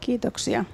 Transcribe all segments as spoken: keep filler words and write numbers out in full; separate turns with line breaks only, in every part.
Kiitoksia.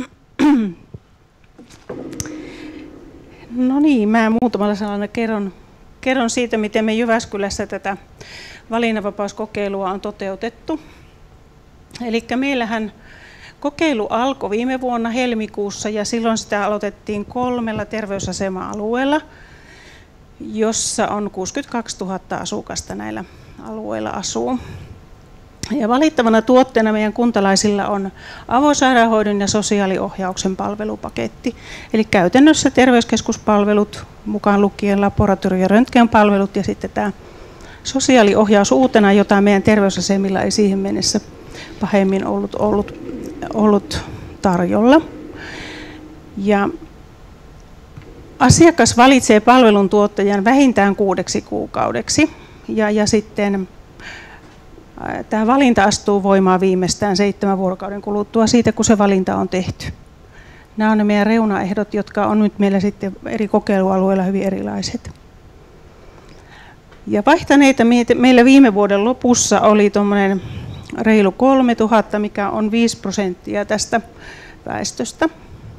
No niin, mä muutamalla sanalla kerron, kerron siitä, miten me Jyväskylässä tätä valinnanvapauskokeilua on toteutettu. Eli meillähän kokeilu alkoi viime vuonna helmikuussa ja silloin sitä aloitettiin kolmella terveysasema-alueella, jossa on kuusikymmentäkaksituhatta asukasta näillä alueilla asuu. Ja valittavana tuotteena meidän kuntalaisilla on avosairaanhoidon ja sosiaaliohjauksen palvelupaketti. Eli käytännössä terveyskeskuspalvelut, mukaan lukien laboratorio- ja röntgenpalvelut ja sitten tämä sosiaaliohjaus uutena, jota meidän terveysasemilla ei siihen mennessä pahemmin ollut, ollut, ollut tarjolla. Ja asiakas valitsee palveluntuottajan vähintään kuudeksi kuukaudeksi ja, ja sitten tämä valinta astuu voimaan viimeistään seitsemän vuorokauden kuluttua siitä, kun se valinta on tehty. Nämä on ne meidän reunaehdot, jotka on nyt meillä sitten eri kokeilualueilla hyvin erilaiset. Ja vaihtaneita meillä viime vuoden lopussa oli tuommoinen reilu kolmetuhatta, mikä on viisi prosenttia tästä väestöstä.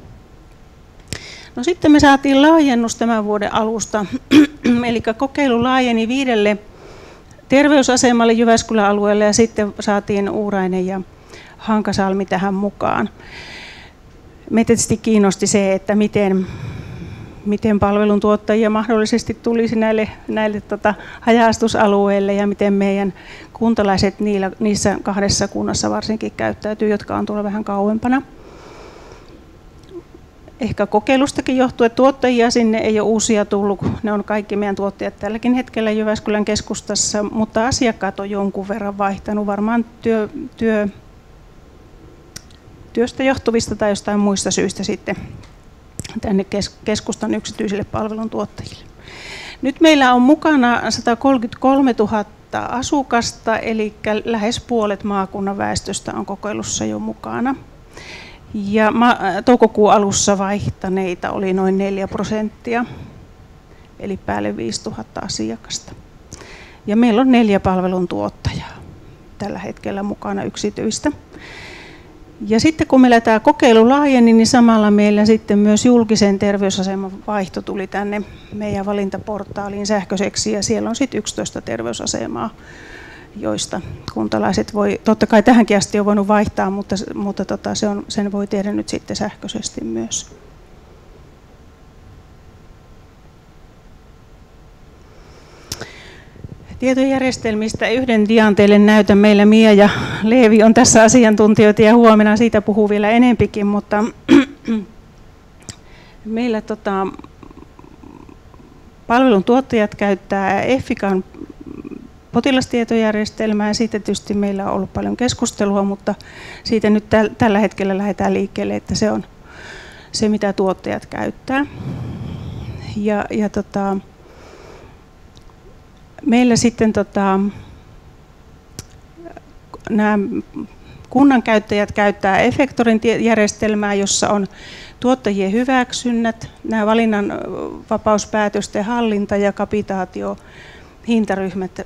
No sitten me saatiin laajennus tämän vuoden alusta, eli kokeilu laajeni viidelle terveysasemalle Jyväskylän alueelle ja sitten saatiin Uurainen ja Hankasalmi tähän mukaan. Meitä tietysti kiinnosti se, että miten, miten palveluntuottajia mahdollisesti tulisi näille, näille tota, haja-asutusalueille ja miten meidän kuntalaiset niillä, niissä kahdessa kunnassa varsinkin käyttäytyy, jotka on tuolla vähän kauempana. Ehkä kokeilustakin johtuu, että tuottajia sinne ei ole uusia tullut. Ne on kaikki meidän tuottajat tälläkin hetkellä Jyväskylän keskustassa, mutta asiakkaat on jonkun verran vaihtanut varmaan työ, työ, työstä johtuvista tai jostain muista syistä sitten tänne keskustan yksityisille palveluntuottajille. Nyt meillä on mukana sata kolmekymmentäkolmetuhatta asukasta, eli lähes puolet maakunnan väestöstä on kokeilussa jo mukana. Ja toukokuun alussa vaihtaneita oli noin neljä prosenttia, eli päälle viisituhatta asiakasta. Ja meillä on neljä palveluntuottajaa tällä hetkellä mukana yksityistä. Ja sitten kun meillä tämä kokeilu laajeni, niin samalla meillä sitten myös julkisen terveysaseman vaihto tuli tänne meidän valintaportaaliin sähköiseksi, ja siellä on sitten yksitoista terveysasemaa, joista kuntalaiset voi, totta kai tähänkin asti on voinut vaihtaa, mutta, mutta tota, se on, sen voi tehdä nyt sitten sähköisesti myös. Tietojärjestelmistä yhden dian teille näytän. Meillä Mia ja Leevi on tässä asiantuntijoita ja huomenna siitä puhuu vielä enempikin, mutta meillä tota, palveluntuottajat käyttää Effican potilastietojärjestelmää. Siitä tietysti meillä on ollut paljon keskustelua, mutta siitä nyt täl, tällä hetkellä lähdetään liikkeelle, että se on se, mitä tuottajat käyttää. Ja, ja tota, meillä sitten tota, nämä kunnan käyttäjät käyttää Effectorin järjestelmää, jossa on tuottajien hyväksynnät, nämä valinnanvapauspäätösten hallinta ja kapitaatio, hintaryhmät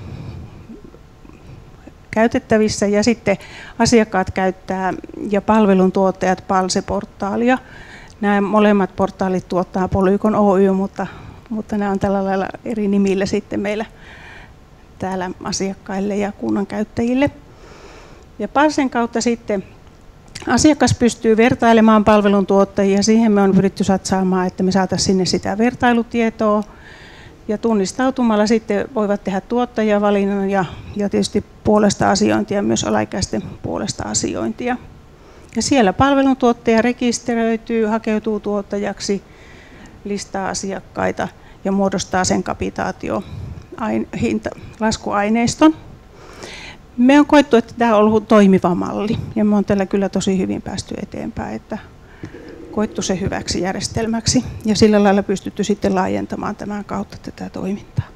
käytettävissä, ja sitten asiakkaat käyttää ja palveluntuottajat Palse-portaalia. Nämä molemmat portaalit tuottaa Polykon Oy, mutta, mutta nämä on tällä lailla eri nimillä sitten meillä täällä asiakkaille ja kunnan käyttäjille. Ja Palsen kautta sitten asiakas pystyy vertailemaan palveluntuottajia. Siihen me on pyritty satsaamaan, että me saataisiin sinne sitä vertailutietoa. Ja tunnistautumalla sitten voivat tehdä tuottajavalinnan ja, ja tietysti puolesta asiointia, myös alaikäisten puolesta asiointia. Ja siellä palveluntuottaja rekisteröityy, hakeutuu tuottajaksi, listaa asiakkaita ja muodostaa sen kapitaatio hinta, laskuaineiston. Me on koettu, että tämä on ollut toimiva malli ja me on tällä kyllä tosi hyvin päästy eteenpäin, että koettu se hyväksi järjestelmäksi ja sillä lailla pystytty sitten laajentamaan tämän kautta tätä toimintaa.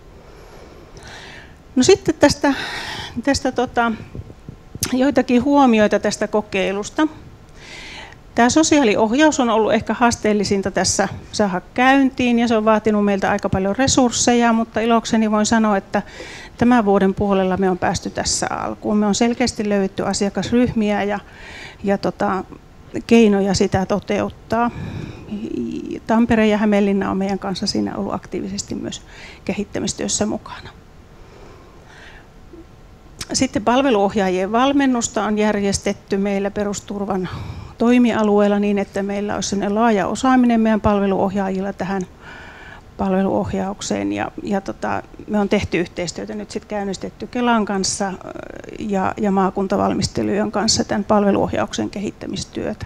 No sitten tästä, tästä tota, joitakin huomioita tästä kokeilusta. Tämä sosiaaliohjaus on ollut ehkä haasteellisinta tässä saada käyntiin ja se on vaatinut meiltä aika paljon resursseja, mutta ilokseni voin sanoa, että tämän vuoden puolella me on päästy tässä alkuun. Me on selkeästi löydetty asiakasryhmiä ja, ja tota, keinoja sitä toteuttaa. Tampere ja Hämeenlinna on meidän kanssa siinä ollut aktiivisesti myös kehittämistyössä mukana. Sitten palveluohjaajien valmennusta on järjestetty meillä perusturvan toimialueella niin, että meillä olisi laaja osaaminen meidän palveluohjaajilla tähän palveluohjaukseen. Ja, ja tota, me on tehty yhteistyötä nyt sitten käynnistetty Kelan kanssa ja, ja maakuntavalmistelujen kanssa tämän palveluohjauksen kehittämistyötä.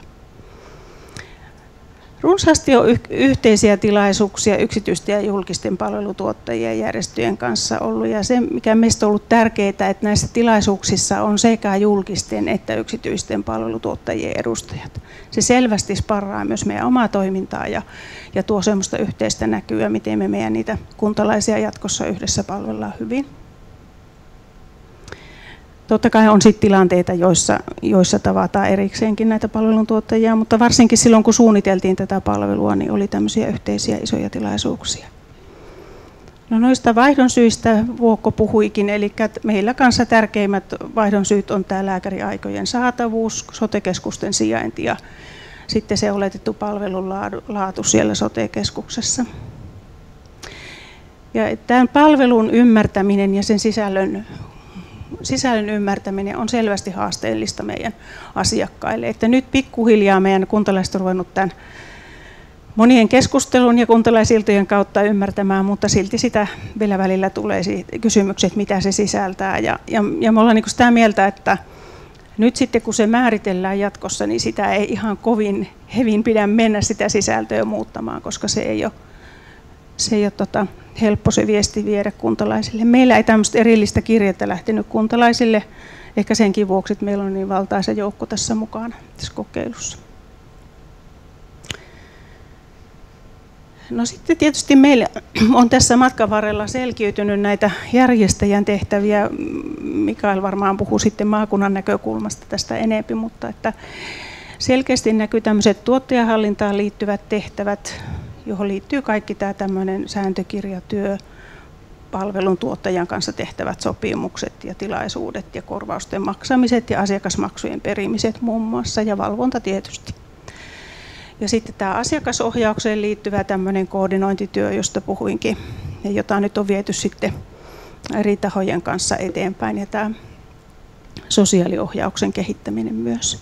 Runsaasti on yhteisiä tilaisuuksia yksityisten ja julkisten palvelutuottajien ja järjestöjen kanssa ollut. Ja se, mikä meistä on ollut tärkeää, että näissä tilaisuuksissa on sekä julkisten että yksityisten palvelutuottajien edustajat. Se selvästi sparraa myös meidän omaa toimintaa ja, ja tuo semmoista yhteistä näkyä, miten me meidän niitä kuntalaisia jatkossa yhdessä palvellaan hyvin. Totta kai on sitten tilanteita, joissa, joissa tavataan erikseenkin näitä palveluntuottajia, mutta varsinkin silloin, kun suunniteltiin tätä palvelua, niin oli tämmöisiä yhteisiä isoja tilaisuuksia. No noista vaihdonsyistä Vuokko puhuikin, eli meillä kanssa tärkeimmät vaihdonsyyt on tämä lääkäriaikojen saatavuus, sote-keskusten sijainti ja sitten se oletettu palvelun laatu siellä sote-keskuksessa. Ja tämän palvelun ymmärtäminen ja sen sisällön Sisällön ymmärtäminen on selvästi haasteellista meidän asiakkaille. Että nyt pikkuhiljaa meidän kuntalaiset on ruvennut tämän monien keskustelun ja kuntalaisiltojen kautta ymmärtämään, mutta silti sitä vielä välillä tulee kysymykset, mitä se sisältää. Ja, ja, ja me ollaan niin kuin sitä mieltä, että nyt sitten kun se määritellään jatkossa, niin sitä ei ihan kovin hevin pidä mennä sitä sisältöä muuttamaan, koska se ei ole, se ei ole tota, helppo se viesti viedä kuntalaisille. Meillä ei tämmöistä erillistä kirjettä lähtenyt kuntalaisille, ehkä senkin vuoksi, että meillä on niin valtaisa joukko tässä mukana tässä kokeilussa. No sitten tietysti meillä on tässä matkan varrella selkiytynyt näitä järjestäjän tehtäviä. Mikael varmaan puhuu sitten maakunnan näkökulmasta tästä enemmän, mutta että selkeästi näkyy tämmöiset tuottajahallintaan liittyvät tehtävät, johon liittyy kaikki tämä tämmöinen sääntökirjatyö, palveluntuottajan kanssa tehtävät sopimukset ja tilaisuudet ja korvausten maksamiset ja asiakasmaksujen perimiset muun muassa ja valvonta tietysti. Ja sitten tämä asiakasohjaukseen liittyvä tämmöinen koordinointityö, josta puhuinkin ja jota nyt on viety sitten eri tahojen kanssa eteenpäin ja tämä sosiaaliohjauksen kehittäminen myös.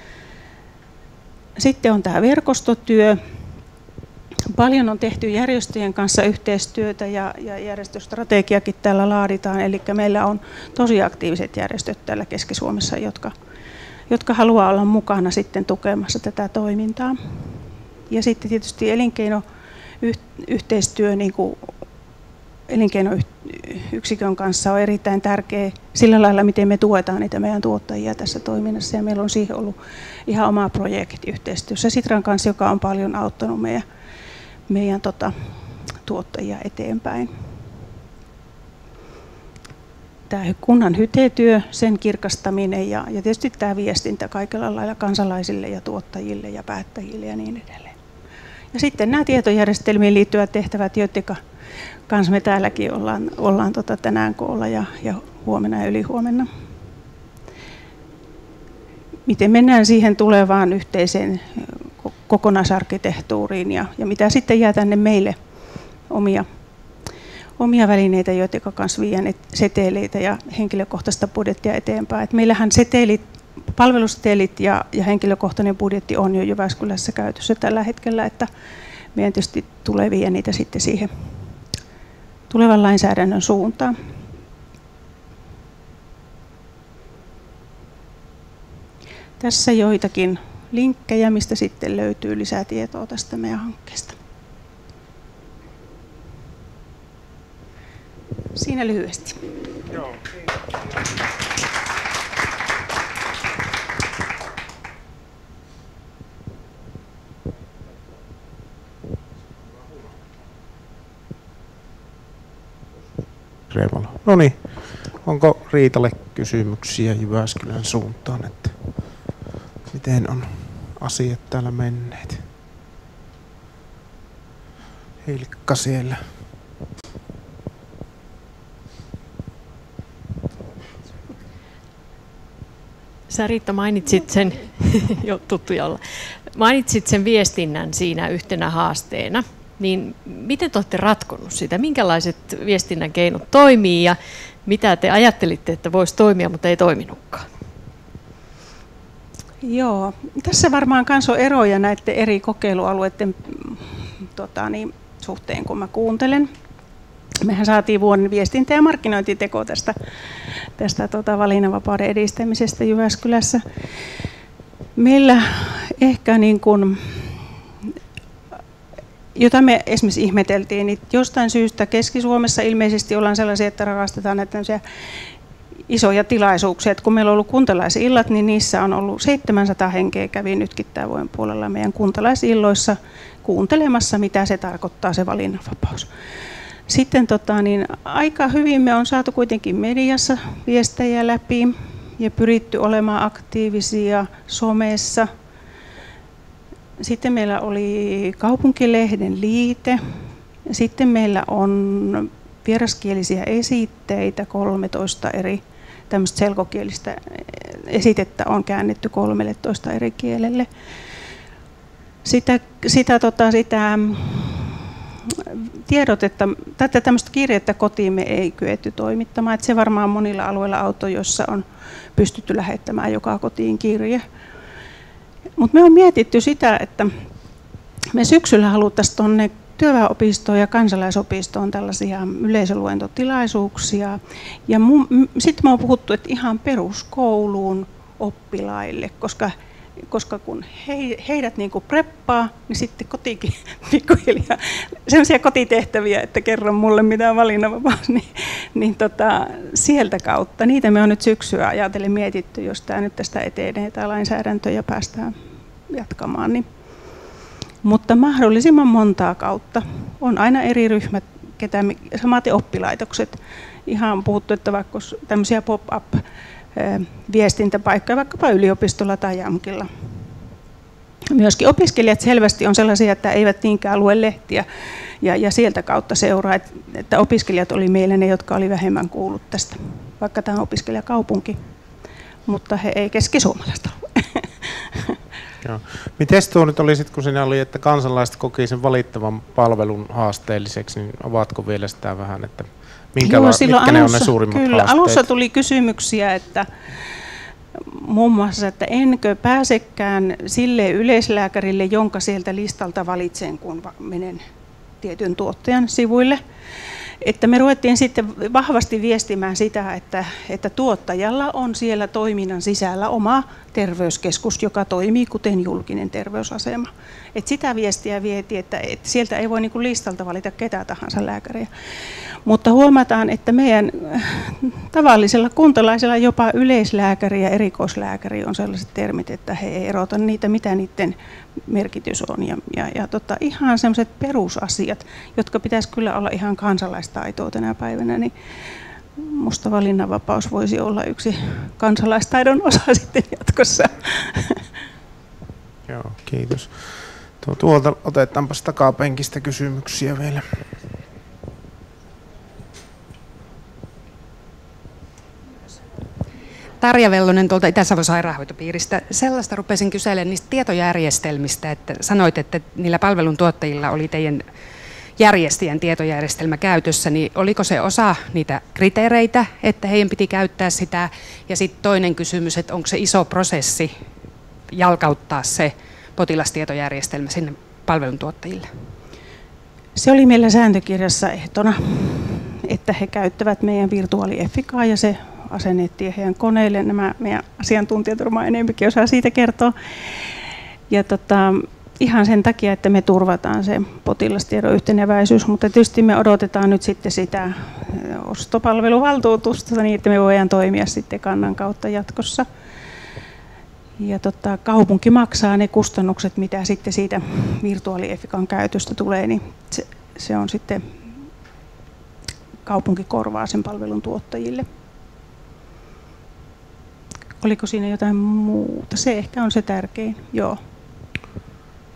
Sitten on tämä verkostotyö. Paljon on tehty järjestöjen kanssa yhteistyötä ja, ja järjestöstrategiakin täällä laaditaan, eli meillä on tosi aktiiviset järjestöt täällä Keski-Suomessa, jotka, jotka haluaa olla mukana sitten tukemassa tätä toimintaa. Ja sitten tietysti elinkeinoyhteistyö niin kuin elinkeinoyksikön kanssa on erittäin tärkeä sillä lailla, miten me tuetaan niitä meidän tuottajia tässä toiminnassa. Ja meillä on siihen ollut ihan oma projekti yhteistyössä Sitran kanssa, joka on paljon auttanut meidän meidän tota, tuottajia eteenpäin. Tämä kunnan hytetyö, sen kirkastaminen ja, ja tietysti tämä viestintä kaikella lailla kansalaisille ja tuottajille ja päättäjille ja niin edelleen. Ja sitten nämä tietojärjestelmiin liittyvät tehtävät, joiden kanssa me täälläkin ollaan, ollaan tota tänään koolla ja, ja huomenna ja ylihuomenna. Miten mennään siihen tulevaan yhteiseen kokonaisarkkitehtuuriin ja, ja mitä sitten jää tänne meille omia, omia välineitä, joiden kanssa viedään seteleitä ja henkilökohtaista budjettia eteenpäin. Et meillähän setelit, palvelusetelit ja, ja henkilökohtainen budjetti on jo Jyväskylässä käytössä tällä hetkellä, että meidän tietysti tulee viedä niitä sitten siihen tulevan lainsäädännön suuntaan. Tässä joitakin linkkejä, mistä sitten löytyy lisää tietoa tästä meidän hankkeesta. Siinä lyhyesti. Joo.
No niin, onko Riitalle kysymyksiä Jyväskylän suuntaan, että miten on asiat täällä menneet? Hilkka siellä.
Sä Riitta mainitsit sen, jo tuttuja olla, mainitsit sen viestinnän siinä yhtenä haasteena. Niin miten te olette ratkonut sitä? Minkälaiset viestinnän keinot toimii ja mitä te ajattelitte, että voisi toimia, mutta ei toiminutkaan?
Joo, tässä varmaan myös on eroja näiden eri kokeilualueiden tota, niin, suhteen, kun mä kuuntelen. Mehän saatiin vuoden viestintä- ja markkinointiteko tästä, tästä tota, valinnanvapauden edistämisestä Jyväskylässä. Meillä ehkä niin kuin, jota me esimerkiksi ihmeteltiin, niin jostain syystä Keski-Suomessa ilmeisesti ollaan sellaisia, että rakastetaan näitä isoja tilaisuuksia. Et kun meillä on ollut kuntalaisillat, niin niissä on ollut seitsemänsataa henkeä kävi nytkin tämän vuoden puolella meidän kuntalaisilloissa kuuntelemassa, mitä se tarkoittaa se valinnanvapaus. Sitten tota, niin aika hyvin me on saatu kuitenkin mediassa viestejä läpi ja pyritty olemaan aktiivisia somessa. Sitten meillä oli Kaupunkilehden liite. Sitten meillä on vieraskielisiä esitteitä, kolmetoista eri tämmöistä selkokielistä esitettä on käännetty kolmetoista eri kielelle. Sitä, sitä, tota, sitä tiedotetta, tätä tämmöistä kirjettä kotiin me ei kyetty toimittamaan. Että se varmaan monilla alueilla auttoi, jossa on pystytty lähettämään joka kotiin kirje. Mutta me on mietitty sitä, että me syksyllä haluttaisiin tuonne työväenopistoon ja kansalaisopistoon tällaisia yleisöluentotilaisuuksia. Ja sitten me on puhuttu, että ihan peruskouluun oppilaille, koska, koska kun he, heidät niin kuin preppaa, niin sitten kotikin pikkuhiljaa sellaisia kotitehtäviä, että kerro mulle mitä on valinnanvapaus, niin, niin tota, sieltä kautta. Niitä me on nyt syksyä ajatellen mietitty, jos tämä nyt tästä etenee tai lainsäädäntöä päästään jatkamaan. Niin. Mutta mahdollisimman montaa kautta. On aina eri ryhmät, ketä, samaten oppilaitokset. Ihan puhuttu, että vaikka tämmöisiä pop-up-viestintäpaikkoja vaikkapa yliopistolla tai JAMKilla. Myöskin opiskelijat selvästi on sellaisia, että eivät niinkään lue lehtiä ja, ja sieltä kautta seuraa, että, että opiskelijat oli meillä ne, jotka oli vähemmän kuullut tästä, vaikka tämä on opiskelijakaupunki, mutta he ei keskisuomalaista lue.
Joo. Miten tuo nyt oli, sit, kun siinä oli, että kansalaiset koki sen valittavan palvelun haasteelliseksi, niin ovatko vielä sitä vähän, että minkäla- Joo, mitkä alussa, ne on ne suurimmat kyllä, haasteet?
Alussa tuli kysymyksiä, että muun muassa, että enkö pääsekään sille yleislääkärille, jonka sieltä listalta valitsen, kun menen tietyn tuottajan sivuille. Että me ruvettiin sitten vahvasti viestimään sitä, että, että tuottajalla on siellä toiminnan sisällä oma terveyskeskus, joka toimii kuten julkinen terveysasema. Et sitä viestiä vietiin, että, että sieltä ei voi niinku listalta valita ketä tahansa lääkäriä. Mutta huomataan, että meidän tavallisella kuntalaisella jopa yleislääkäri ja erikoislääkäri on sellaiset termit, että he ei erota niitä, mitä niiden merkitys on. Ja, ja, ja tota, ihan sellaiset perusasiat, jotka pitäisi kyllä olla ihan kansalaistaitoa tänä päivänä, niin musta valinnanvapaus voisi olla yksi kansalaistaidon osa sitten jatkossa.
Joo, kiitos. Tuo, tuolta otetaanpas takapenkistä kysymyksiä vielä.
Tarja Vellonen tuolta Itä-Savon sairaanhoitopiiristä. Sellaista rupesin kyselemään niistä tietojärjestelmistä, että sanoit, että niillä palveluntuottajilla oli teidän järjestäjän tietojärjestelmä käytössä, niin oliko se osa niitä kriteereitä, että heidän piti käyttää sitä? Ja sitten toinen kysymys, että onko se iso prosessi jalkauttaa se potilastietojärjestelmä sinne palveluntuottajille?
Se oli meillä sääntökirjassa ehtona, että he käyttävät meidän virtuaali-effikaa ja se asennettiin heidän koneille. Nämä meidän asiantuntijat varmaan enempikin osaa siitä kertoa. Ja tota, ihan sen takia, että me turvataan se potilastiedon yhteneväisyys, mutta tietysti me odotetaan nyt sitten sitä ostopalveluvaltuutusta niin, että me voidaan toimia sitten kannan kautta jatkossa. Ja tota, kaupunki maksaa ne kustannukset, mitä sitten siitä virtuaali-effikan käytöstä tulee, niin se, se on sitten kaupunki korvaa sen palvelun tuottajille. Oliko siinä jotain muuta? Se ehkä on se tärkein, joo.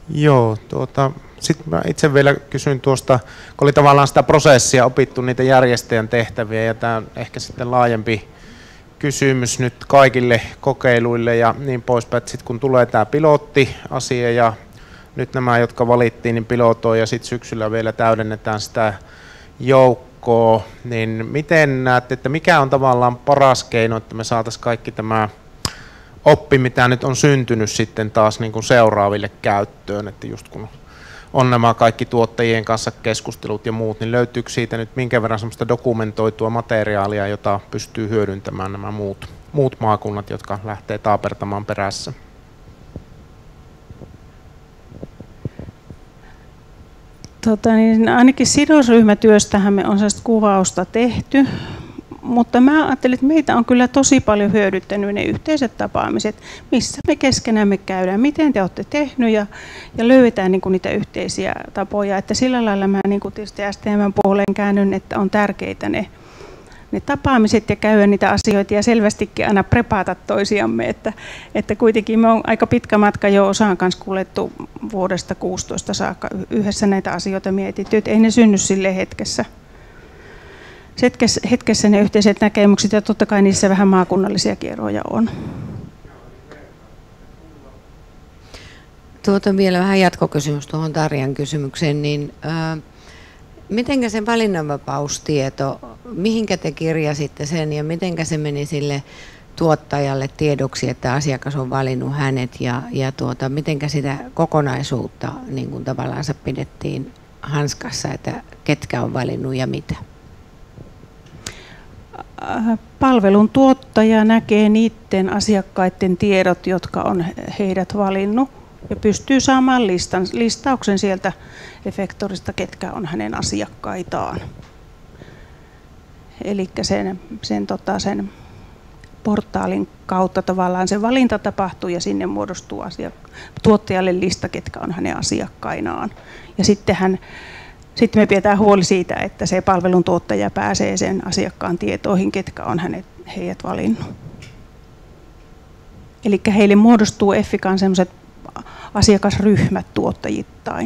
Joo, tuota, sitten mä itse vielä kysyn tuosta, kun oli tavallaan sitä prosessia opittu niitä järjestäjän tehtäviä, ja tämä on ehkä sitten laajempi kysymys nyt kaikille kokeiluille ja niin poispäin, että sitten kun tulee tämä pilottiasia ja nyt nämä, jotka valittiin, niin pilotoi ja sitten syksyllä vielä täydennetään sitä joukkoa, niin miten näette, että mikä on tavallaan paras keino, että me saataisiin kaikki tämä oppi, mitä nyt on syntynyt sitten taas niin kuin seuraaville käyttöön, että just kun on nämä kaikki tuottajien kanssa keskustelut ja muut, niin löytyykö siitä nyt minkä verran semmoista dokumentoitua materiaalia, jota pystyy hyödyntämään nämä muut, muut maakunnat, jotka lähtee taapertamaan perässä?
Tota, niin ainakin sidosryhmätyöstähän me on sellaista kuvausta tehty, mutta mä ajattelin, että meitä on kyllä tosi paljon hyödyttänyt ne yhteiset tapaamiset, missä me keskenämme käydään, miten te olette tehnyt ja, ja löydetään niin kuin niitä yhteisiä tapoja. Että sillä lailla mä niin kuin tietysti S T M:n puoleen käännyn, että on tärkeitä ne, ne tapaamiset ja käydä niitä asioita ja selvästikin aina prepaata toisiamme. Että, että kuitenkin me on aika pitkä matka jo osaan kanssa kuljettu vuodesta kuusitoista saakka yhdessä näitä asioita mietitty, että ei ne synny sille hetkessä. Hetkessä, hetkessä ne yhteiset näkemykset ja totta kai niissä vähän maakunnallisia kierroja on.
Tuota vielä vähän jatkokysymys tuohon Tarjan kysymykseen, niin ää, mitenkä se valinnanvapaustieto, mihinkä te kirjasitte sen ja mitenkä se meni sille tuottajalle tiedoksi, että asiakas on valinnut hänet ja, ja tuota, mitenkä sitä kokonaisuutta niin kuin tavallaan pidettiin hanskassa, että ketkä on valinnut ja mitä?
Palvelun tuottaja näkee niiden asiakkaiden tiedot, jotka on heidät valinnut ja pystyy saamaan listan, listauksen sieltä Efectorista, ketkä on hänen asiakkaitaan. Eli sen, sen, tota, sen portaalin kautta tavallaan se valinta tapahtuu ja sinne muodostuu asiak- tuottajalle lista, ketkä on hänen asiakkainaan. Ja sitten hän Sitten me pidetään huoli siitä, että se palveluntuottaja pääsee sen asiakkaan tietoihin, ketkä on hänet, heidät valinnut. Eli heille muodostuu Effican sellaiset asiakasryhmät tuottajittain.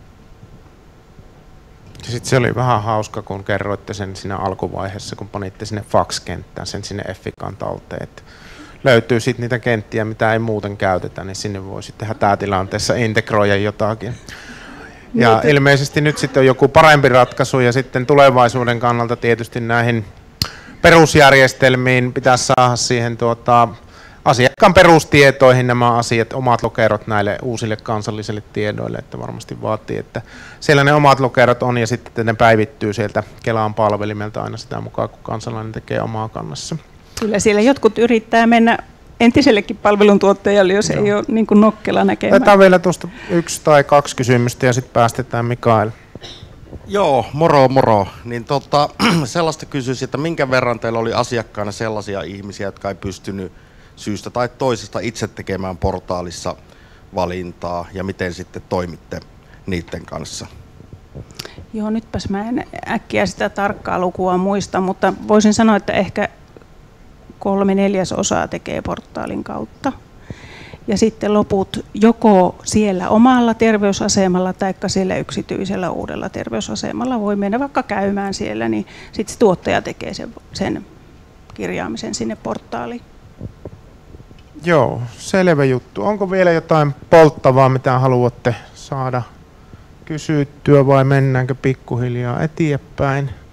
Sitten se oli vähän hauska, kun kerroitte sen siinä alkuvaiheessa, kun panitte sinne fax-kenttään sen sinne Effican talteen. Että löytyy sitten niitä kenttiä, mitä ei muuten käytetä, niin sinne voi sitten hätätilanteessa integroida jotakin. Ja ilmeisesti nyt sitten on joku parempi ratkaisu ja sitten tulevaisuuden kannalta tietysti näihin perusjärjestelmiin pitäisi saada siihen tuota, asiakkaan perustietoihin nämä asiat, omat lokerot näille uusille kansallisille tiedoille, että varmasti vaatii, että siellä ne omat lokerot on ja sitten ne päivittyy sieltä Kelan palvelimelta aina sitä mukaan, kun kansalainen tekee omaa kannassa.
Kyllä siellä jotkut yrittää mennä entisellekin palveluntuottajalle, jos Joo. ei ole niin kuin nokkela näkemään.
Otetaan vielä tuosta yksi tai kaksi kysymystä ja sitten päästetään Mikael.
Joo, moro moro. Niin tota, sellaista kysyisin, että minkä verran teillä oli asiakkaana sellaisia ihmisiä, jotka ei pystynyt syystä tai toisesta itse tekemään portaalissa valintaa ja miten sitten toimitte niiden kanssa?
Joo, nytpäs mä en äkkiä sitä tarkkaa lukua muista, mutta voisin sanoa, että ehkä kolme neljäsosaa tekee portaalin kautta. Ja sitten loput joko siellä omalla terveysasemalla tai siellä yksityisellä uudella terveysasemalla voi mennä vaikka käymään siellä, niin sitten se tuottaja tekee sen, sen kirjaamisen sinne portaaliin.
Joo, selvä juttu. Onko vielä jotain polttavaa, mitä haluatte saada kysyttyä vai mennäänkö pikkuhiljaa eteenpäin?